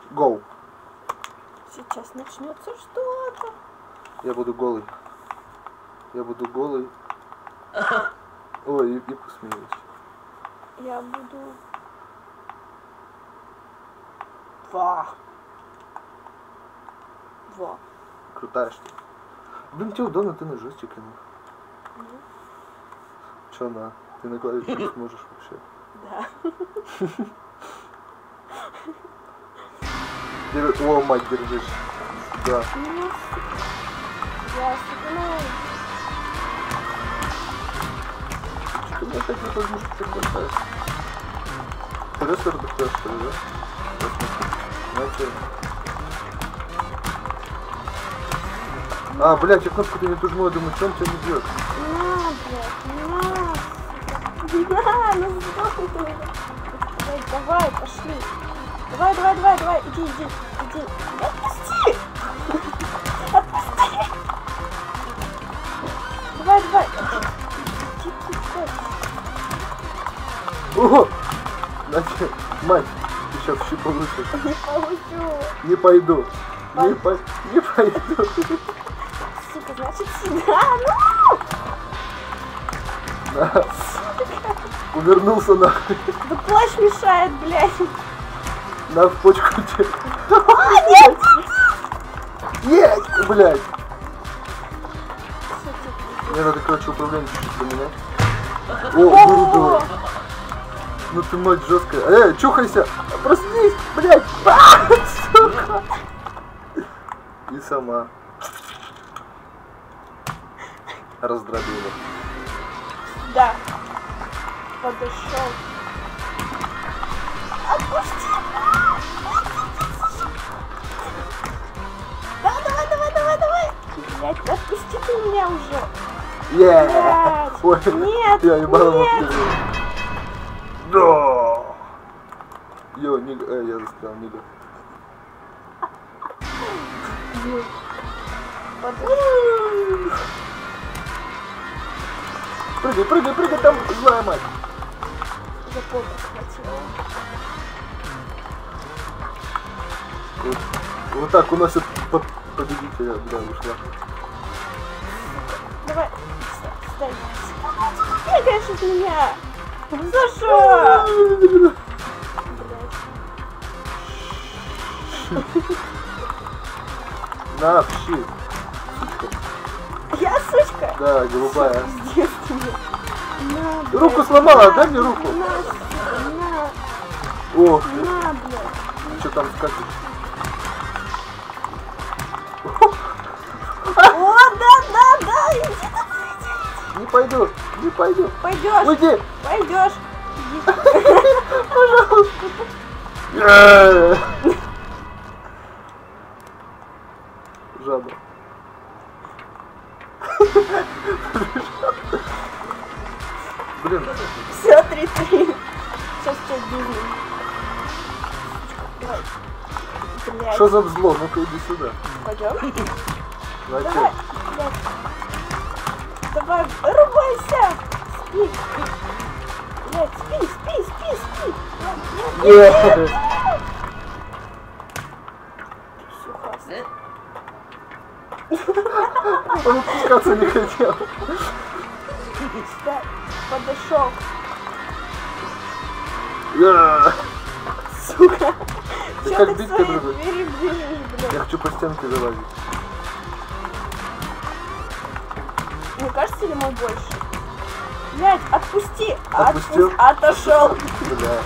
Гоу. Сейчас начнется что-то. Я буду голый. Я буду голый. Ой, и посмеюсь. Я буду... Во. Крутая штука. Блин, тебе удобно, ты на джойстике. Чё на? Ты на клавише не сможешь вообще. Да. О, мать, держись. Да. Я сыграю. Что мне опять не возможно приглашать? Просто РДП, что ли, да? Знаете? А, блядь, я кнопку-то не тужму, я думаю, что он тебя не бьет? На, ну сдохни ты уже. Давай, пошли. Давай, иди. Отпусти! Отпусти! Давай. Иди ты, Ого! Настя, мать, ты сейчас щи получишь. не получу. Не пойду. Не пойду. Сука, значит сюда, ну! На. Увернулся нахуй. Да плащ мешает, блядь. На в почку тебе. Нет! Есть, блядь. Мне надо, короче, управление чуть-чуть поменять. О, круто. Ну ты, мать, жесткая. Чухайся. Проснись, блядь. Сука. И сама. Раздробила. Да. Подошел. Отпусти! Давай! Блять, отпусти ты меня уже! Блядь. Ой, Нет! я ебал Нет! Да! Йо, нига, я застрял, нига. Прыгай, там злая мать! За попу схватила. Вот так уносят победителя, бля, ушла. Давай, стой. Бегаешь от меня! За что? На, пши. Я сучка? Да, голубая. Пиздец ты мне. На, блядь. Руку сломала, отдай мне руку. На, сука, Ох, на, блядь. что там скачешь? О, да, иди давай. Не пойду. Пойдешь. Уйди. Пойдешь. Жаба. Блин. Все, 3-3. Сейчас что бизнес. Давай. Блядь. Что за взло? Ну-ка иди сюда. Пойдем? Зачем? Давай, блядь. Давай, рубайся. Спи. Блядь, спи. Нет. Все, Он отпускаться не хотел. сюда подошел. Сука. Да Чё как ты бить к своей друга? двери бежишь, блядь? Я хочу по стенке залазить. Мне кажется, ли мой больше? Блядь, отпусти! Отпустил? Отошел! Бля.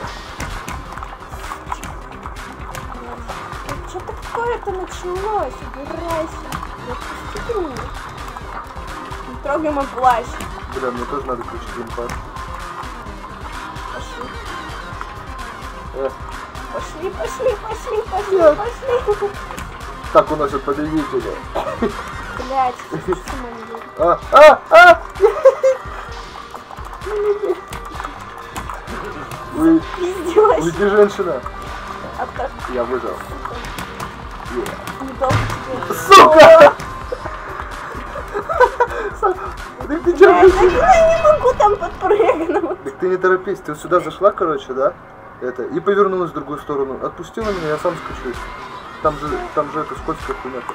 Что-то какое-то началось, убирайся. Отпусти ты меня. Не трогай мой плащ. Бля, мне тоже надо включить геймпад. Пошли. Так уносят победителя. Блядь, что с ума не будет? Пиздёшь. Уйди, женщина. А так, Я выжил. недолго тебе. Сука! Так ты чё, Блядь, я не могу там подпрыгнуть. Так ты не торопись, ты сюда зашла, короче, да? Это, и повернулась в другую сторону. Отпустила меня, я сам скачусь. Там же это скользкая хуйня-то.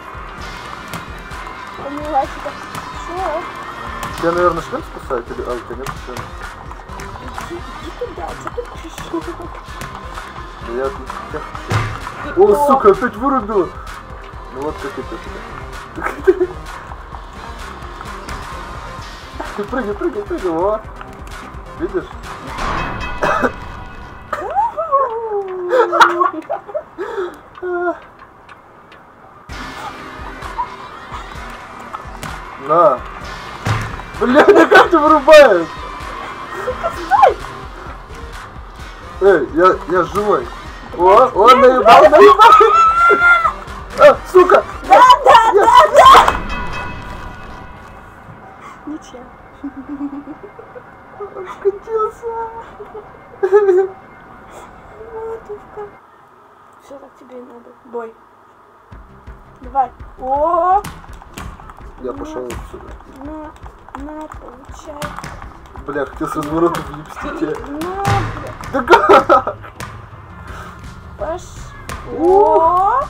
Поняла тебя. Что? Тебя, наверное, шлем спасает? Или... А, у тебя нет шлема. Иди туда, что ты пришел? Да я тут всех... О, сука, опять вырубила! Ну вот как это. Ты прыгай, о! Видишь? На! Бля, мне как-то вырубает! Эй, я живой! О, наебал! А, сука! Да! Ничего. Скатился! Матушка. Все, так тебе и надо. Бой. Давай. О! Я пошел отсюда. На, получай. Бля, хотел с разворота влипсти тебе. На, бля. Да как? О!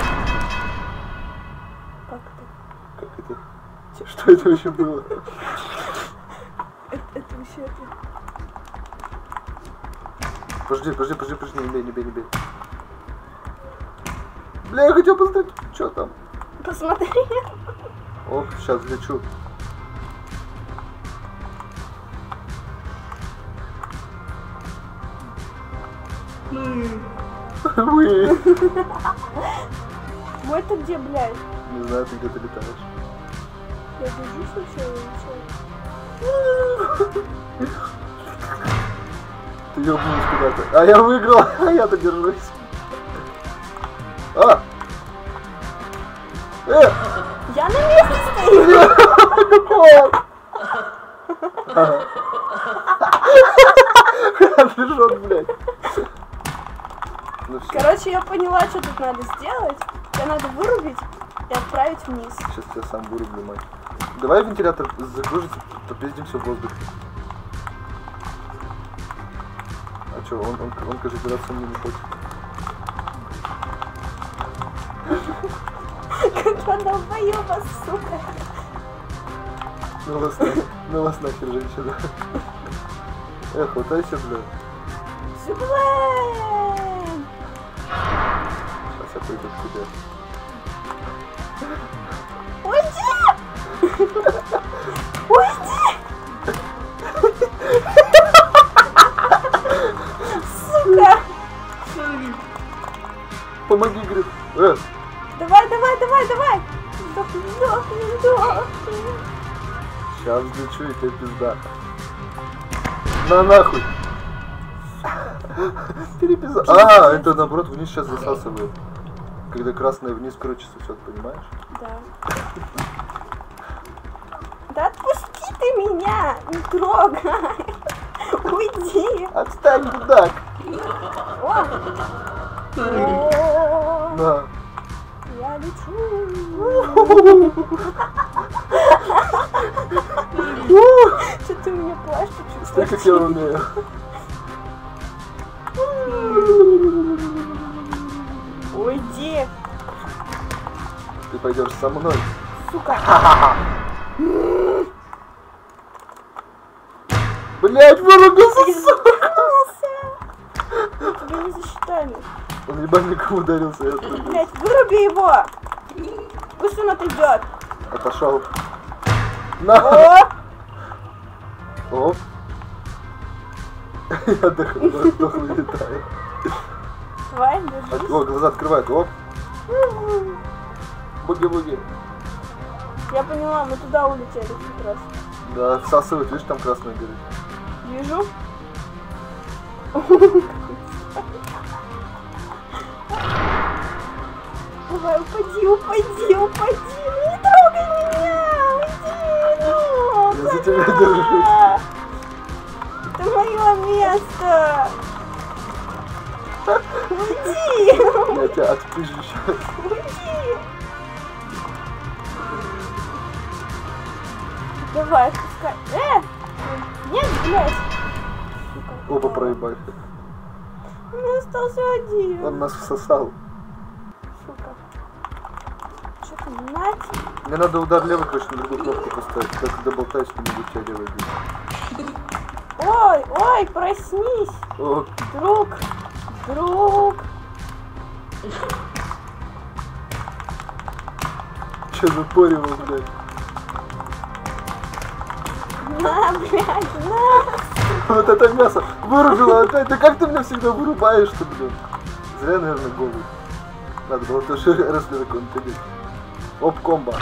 Как Как это? Что это вообще было? это вообще это? Подожди, не бей. Бля, я хотел посмотреть, что там. Посмотри. Оп, сейчас лечу. Вы. Мой-то где, блядь? Не знаю, ты где-то летаешь. Я держусь вообще или что? Ты ёбнулась куда-то. А я выиграл, а я-то держусь. А! Я на месте стою! Какого? Движок, блядь. Ну, всё. Короче, я поняла, что тут надо сделать. Тебя надо вырубить и отправить вниз. Сейчас я сам вырублю, мать. Давай вентилятор загрузится, попиздимся в воздухе. А чё, он кажется, драться мне не хочет. Какая долбоёба, сука. Ну вас нахер, женщина. Эх, хватайся, бля. Суплен! Сейчас я пойду к тебе. Уйди! Уйди! Сука! Помоги, говорит. Давай! Сдохни! Сейчас взлечу и тебе пизда. На нахуй! Перепиза. А, это наоборот вниз сейчас засасывает. Когда красное вниз, короче, сосет, понимаешь? Да. Да отпусти ты меня! Не трогай! Уйди! Отстань, мудак! О! На. Я лечу! Что ты у меня плачешь? Смотри, как я умею. Уйди! Ты пойдешь со мной. Сука! Блять, вырубился, сука! Тебя не засчитали. Он ебальником ударился, я тут. Блять, выруби его! Пусть он отойдет. Отошел. На! О! Оп. Я дохлый летаю. Давай, держись. О, глаза открывает, оп. Буги-буги. Я поняла, мы туда улетели как раз. Да, всасывает, видишь, там красный горит. Вижу. Давай, упади! Не трогай меня! Уйди! Ну! Я за тебя держусь. Это мое место! Уйди! Я тебя отпизжу сейчас. Уйди! Давай, отпускай. Нет, блядь! Сука. Оба проебали. У меня остался один. Он нас всосал. Сука. Что там, Надь? Мне надо удар левой, короче, на другую кнопку поставить. Я когда болтаюсь, то не вытягивай. Ой, ой, проснись. О, Друг. Друг. че запоривал, блядь? На, блядь, на. Вот это мясо вырубило опять. Да как ты меня всегда вырубаешь-то, блин? Зря, наверное, голый. Надо было тоже раз на какой-нибудь ходить. Оп, комбо.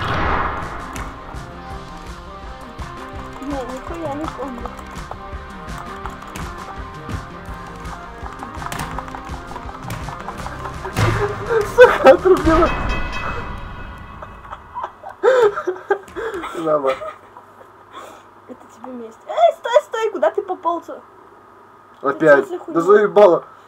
Не, нихуя не помню. Сука, отрубила. Лава. Это тебе месть. Эй, стой, стой, куда ты пополз? Опять. за хуйня? Да заебало.